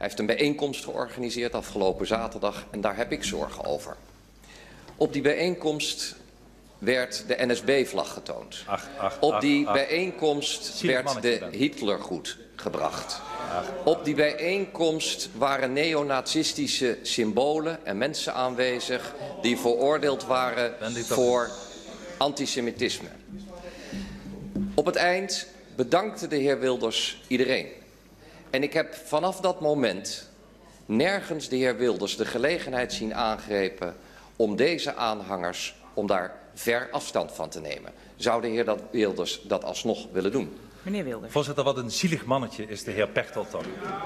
Hij heeft een bijeenkomst georganiseerd afgelopen zaterdag en daar heb ik zorgen over. Op die bijeenkomst werd de NSB-vlag getoond. Op die bijeenkomst werd de Hitlergroet gebracht. Op die bijeenkomst waren neonazistische symbolen en mensen aanwezig die veroordeeld waren voor antisemitisme. Op het eind bedankte de heer Wilders iedereen. En ik heb vanaf dat moment nergens de heer Wilders de gelegenheid zien aangrepen om deze aanhangers, om daar ver afstand van te nemen. Zou de heer Wilders dat alsnog willen doen? Meneer Wilders. Voorzitter, wat een zielig mannetje is de heer Pechtold toch.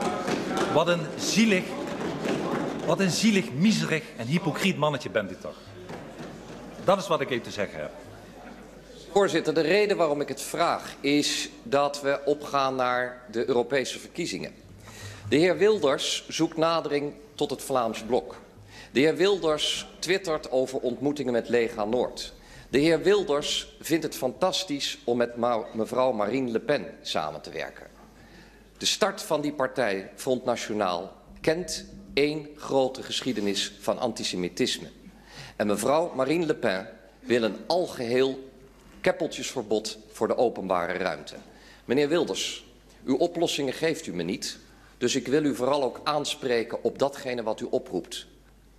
Wat een zielig, miserig en hypocriet mannetje bent u toch. Dat is wat ik even te zeggen heb. Voorzitter, de reden waarom ik het vraag is dat we opgaan naar de Europese verkiezingen. De heer Wilders zoekt nadering tot het Vlaams Blok. De heer Wilders twittert over ontmoetingen met Lega Noord. De heer Wilders vindt het fantastisch om met mevrouw Marine Le Pen samen te werken. De start van die partij, Front National, kent één grote geschiedenis van antisemitisme. En mevrouw Marine Le Pen wil een algeheel keppeltjesverbod voor de openbare ruimte. Meneer Wilders, uw oplossingen geeft u me niet, dus ik wil u vooral ook aanspreken op datgene wat u oproept.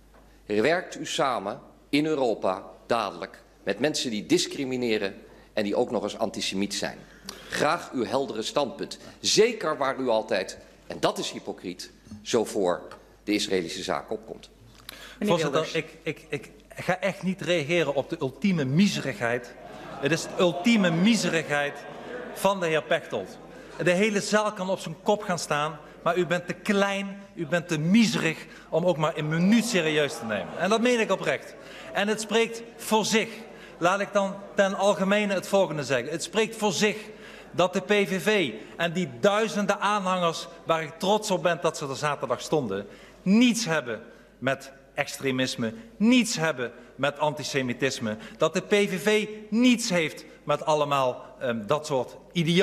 Werkt u samen in Europa dadelijk met mensen die discrimineren en die ook nog eens antisemiet zijn. Graag uw heldere standpunt. Zeker waar u altijd, en dat is hypocriet, zo voor de Israëlische zaak opkomt. Voorzitter, ik ga echt niet reageren op de ultieme miserigheid. Het is de ultieme miserigheid van de heer Pechtold. De hele zaal kan op zijn kop gaan staan, maar u bent te klein, u bent te miserig om ook maar een minuut serieus te nemen. En dat meen ik oprecht. En het spreekt voor zich. Laat ik dan ten algemene het volgende zeggen. Het spreekt voor zich dat de PVV en die duizenden aanhangers waar ik trots op ben dat ze er zaterdag stonden, niets hebben met extremisme, niets hebben met antisemitisme. Dat de PVV niets heeft met allemaal dat soort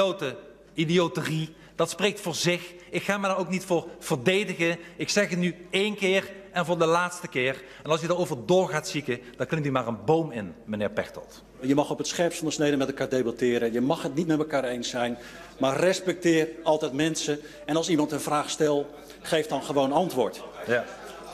idioterie. Dat spreekt voor zich. Ik ga me daar ook niet voor verdedigen. Ik zeg het nu 1 keer en voor de laatste keer. En als u daarover door gaat zieken, dan kunt u maar een boom in, meneer Pechtold. Je mag op het scherpst van de snede met elkaar debatteren. Je mag het niet met elkaar eens zijn. Maar respecteer altijd mensen. En als iemand een vraag stelt, geef dan gewoon antwoord. Ja.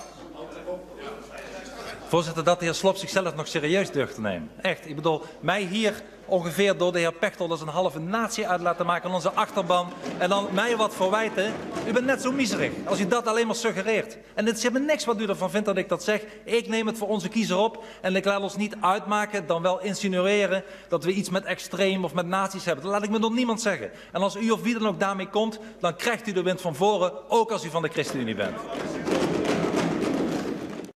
Voorzitter, dat de heer Slob zichzelf nog serieus durft te nemen. Echt, ik bedoel, mij hier ongeveer door de heer Pechtold als een halve natie uit laten maken aan onze achterban. En dan mij wat verwijten. U bent net zo miserig als u dat alleen maar suggereert. En het is me niks wat u ervan vindt dat ik dat zeg. Ik neem het voor onze kiezer op. En ik laat ons niet uitmaken, dan wel insinueren dat we iets met extreem of met nazi's hebben. Dat laat ik me door niemand zeggen. En als u of wie dan ook daarmee komt, dan krijgt u de wind van voren, ook als u van de ChristenUnie bent.